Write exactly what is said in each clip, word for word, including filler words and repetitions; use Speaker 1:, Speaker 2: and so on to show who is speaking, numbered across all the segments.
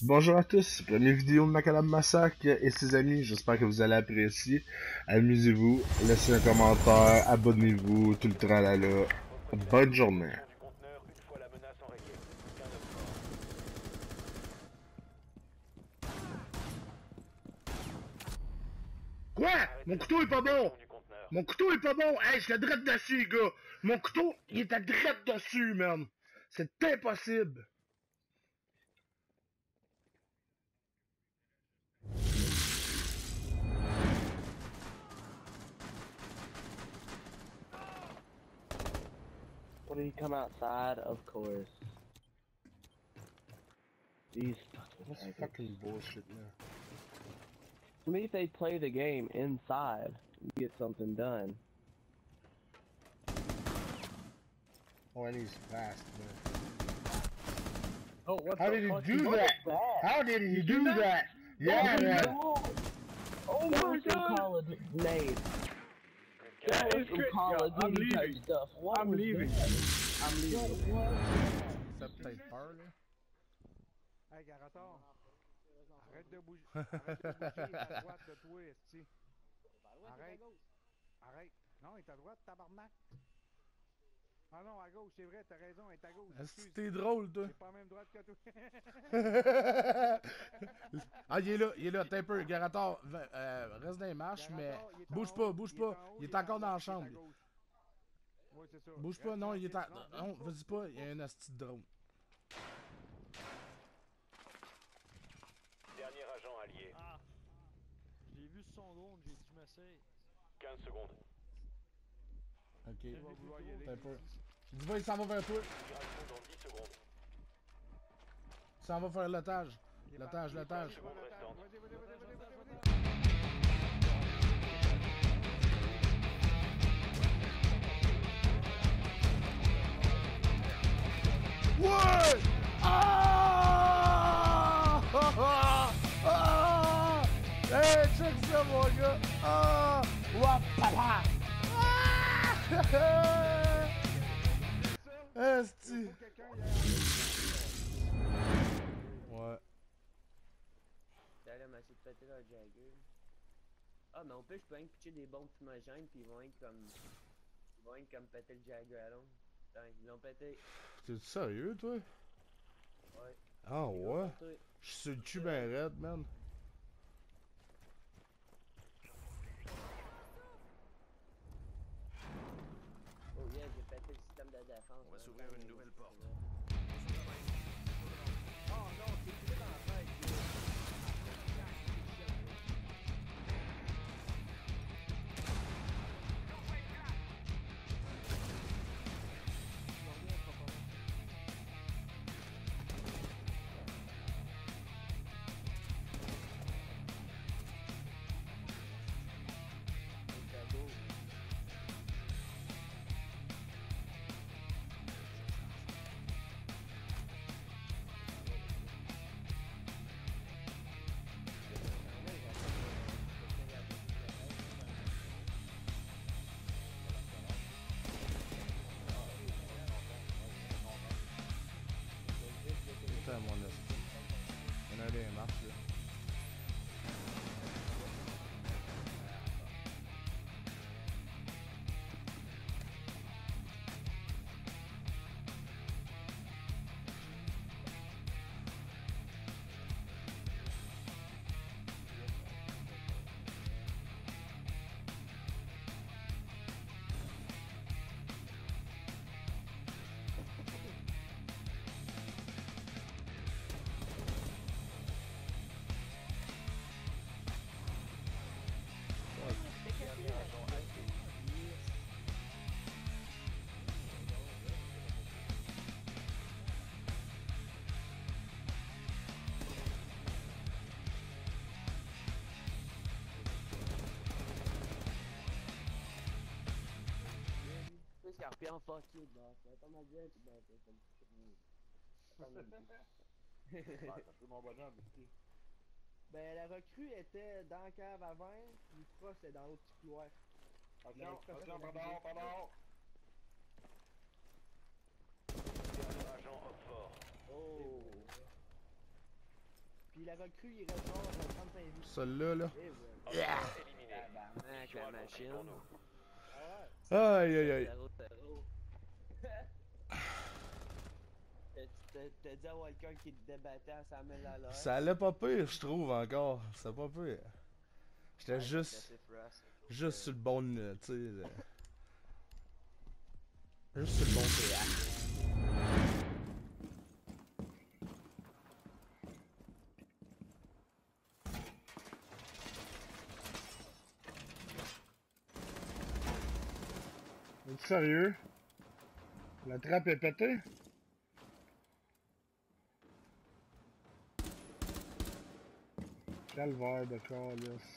Speaker 1: Bonjour à tous, première vidéo de Macadam Massacre et ses amis, j'espère que vous allez apprécier. Amusez-vous, laissez un commentaire, abonnez-vous, tout le tralala. Bonne journée. Quoi? Mon couteau est pas bon! Mon couteau est pas bon! Hey, je l'ai drette dessus, gars! Mon couteau, il est à drette dessus, man! C'est impossible!
Speaker 2: When did he come outside? Of course. These fucking
Speaker 1: That's
Speaker 2: faggots.
Speaker 1: fucking bullshit, man.
Speaker 2: To me, if they play the game inside, you get something done.
Speaker 1: Oh, and he's fast, man.
Speaker 2: Oh, what
Speaker 1: How
Speaker 2: the
Speaker 1: did he
Speaker 2: fuck?
Speaker 1: do
Speaker 2: What
Speaker 1: that?
Speaker 2: is that?
Speaker 1: How did he
Speaker 2: You
Speaker 1: do
Speaker 2: do
Speaker 1: that? Yeah,
Speaker 2: oh,
Speaker 1: man.
Speaker 2: no. Oh
Speaker 3: That
Speaker 2: my
Speaker 3: was some
Speaker 2: god!
Speaker 3: Call of
Speaker 2: Nade.
Speaker 3: That
Speaker 2: That
Speaker 3: is
Speaker 2: was some
Speaker 3: great.
Speaker 2: Call
Speaker 3: Yo,
Speaker 2: of
Speaker 3: I'm
Speaker 2: Duty type
Speaker 3: leaving.
Speaker 2: stuff. What
Speaker 3: I'm
Speaker 2: was
Speaker 3: leaving.
Speaker 2: that?
Speaker 3: I'm leaving.
Speaker 2: What was
Speaker 4: Ça peut-être peur, là.
Speaker 5: Hey, Garaton, arrête de bouger, arrête de bouger, il est à droite de toi, esti. Arrête, arrête. Non, il est à droite, tabarnak. Ah non, à gauche, c'est vrai, t'as raison, il est à gauche.
Speaker 4: Est-ce que
Speaker 5: Excuse.
Speaker 4: t'es drôle, toi?
Speaker 5: J'ai pas la même droite que toi.
Speaker 4: Ah, il est là, il est là, t'es un peu. Garator, va- euh, reste dans les marches, mais
Speaker 5: Garaton, il est en
Speaker 4: bouge
Speaker 5: haut,
Speaker 4: pas, bouge
Speaker 5: il est
Speaker 4: pas.
Speaker 5: en haut,
Speaker 4: Il est
Speaker 5: en
Speaker 4: encore dans
Speaker 5: bas,
Speaker 4: la
Speaker 5: il est à
Speaker 4: chambre.
Speaker 5: gauche. Ouais, c'est ça.
Speaker 4: Bouge pas,
Speaker 5: Reste
Speaker 4: non, il est en.
Speaker 5: tranquille.
Speaker 4: Non,
Speaker 5: bouge
Speaker 4: vas-y pas, il y a un asti de drone.
Speaker 6: Dernier agent allié.
Speaker 3: Ah! J'ai vu son drone, j'ai dit je m'essaye.
Speaker 6: quinze secondes.
Speaker 4: Ok,
Speaker 5: Il va vouloir y aller.
Speaker 4: t'es un peu. Je dis, va, il s'en va vers toi.
Speaker 6: Libération dans dix secondes.
Speaker 4: Il s'en va faire l'otage.
Speaker 5: Il est
Speaker 4: L'otage,
Speaker 5: parti.
Speaker 4: l'otage.
Speaker 6: Secondes restantes.
Speaker 5: Vas-y, vas-y, vas-y, vas-y, vas-y, vas-y.
Speaker 4: Ouais! Ah! Ah! Ah! Hey, check ça, mon gars! Ah! Wap, papa! Ah! Esti!
Speaker 5: Faut quelqu'un y
Speaker 4: Ouais.
Speaker 2: D'aller m'essayer de péter leur Jagger. Ah, mais on peut, je peux rien que pitcher des bombes fumogènes, puis ils vont être comme. Ils vont être comme péter le Jagger à l'ombre. Putain, ils l'ont pété.
Speaker 4: T'es sérieux, toi?
Speaker 2: Ouais.
Speaker 4: Ah ouais?
Speaker 2: Toi.
Speaker 4: Je suis sur le cul ben raide, man.
Speaker 2: Oh yeah, j'ai pété le système de défense.
Speaker 6: On va
Speaker 2: hein.
Speaker 6: s'ouvrir une nouvelle porte.
Speaker 5: Oh non, c'est tiré dans la tête.
Speaker 4: Putain, mon esti. Il y en a un des marches, là.
Speaker 2: Scorpion, fuck you, boss. Ça va pas mal bien, puis ben, ça me
Speaker 1: C'est mon bonhomme, ici.
Speaker 2: Ben, la recrue était dans la cave à vin, puis Frost était dans l'autre petit couloir.
Speaker 1: Attention, attention, pardon, pardon.
Speaker 6: Agent Roquefort.
Speaker 2: Oh! recrue, il reste genre trente-cinq vies.
Speaker 4: Celui-là, là.
Speaker 2: Eh, ouais.
Speaker 4: Yeah!
Speaker 6: Éliminé.
Speaker 2: Tabarnak, la machine.
Speaker 4: Aïe, aïe, aïe.
Speaker 2: zéro zéro. T'as- t'as- T'as dit à Walker qu'il te débattait à cent mille à l'heure.
Speaker 4: Ça allait pas pire, je trouve, encore. C'est pas pire. J'étais
Speaker 2: Ouais,
Speaker 4: juste...
Speaker 2: c'est assez frost.
Speaker 4: Juste sur le bon, euh, tu sais... euh, Juste sur le bon P A.
Speaker 1: Es-tu sérieux? La trappe est pétée? Calvaire de calice.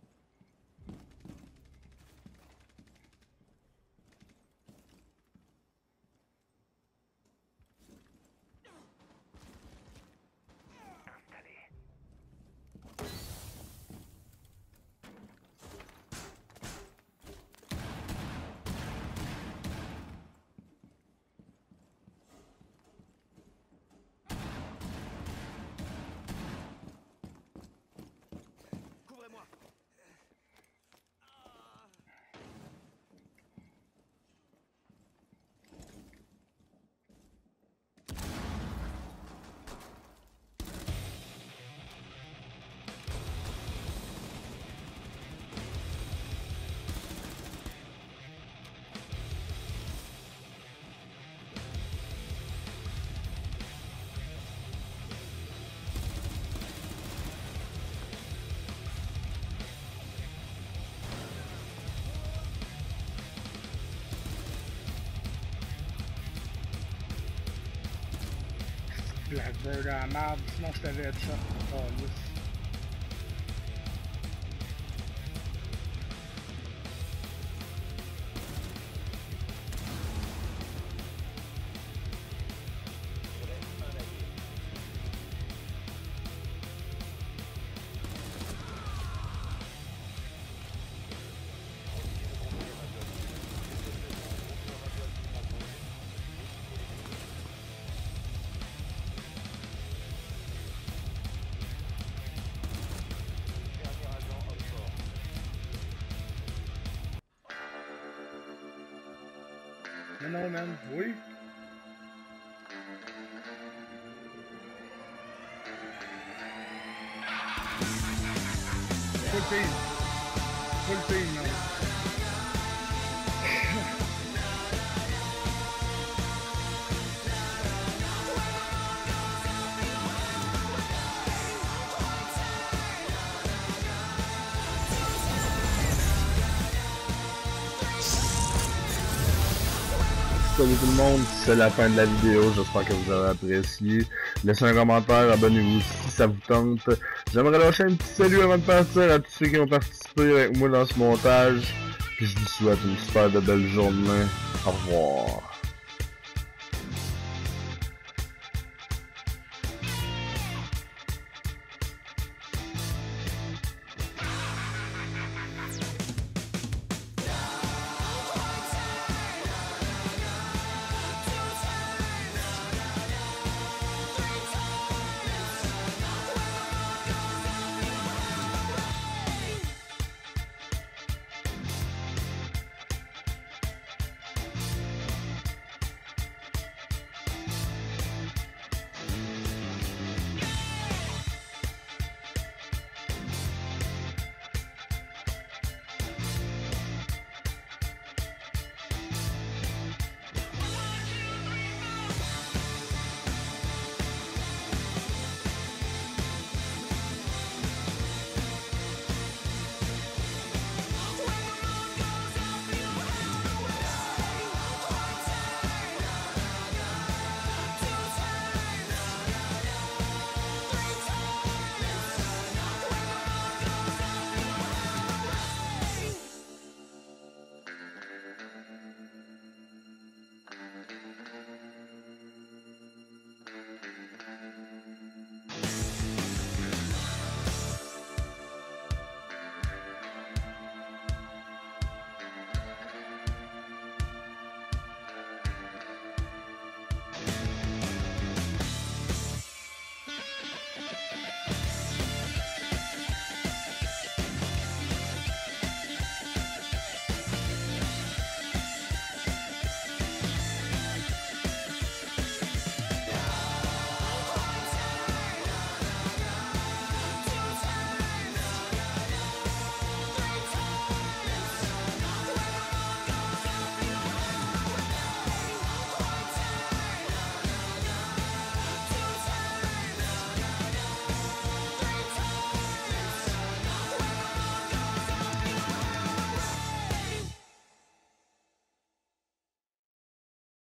Speaker 6: Couvrez-moi.
Speaker 1: Blackbird à la merde, sinon je t'avais headshot. Oh, yes. Non, non, man. Oui? Full team. Full team, man. Salut tout le monde, c'est la fin de la vidéo, j'espère que vous avez apprécié. Laissez un commentaire, abonnez-vous si ça vous tente. J'aimerais lâcher un petit salut avant de partir à tous ceux qui ont participé avec moi dans ce montage. Puis je vous souhaite une super de belle journée. Au revoir.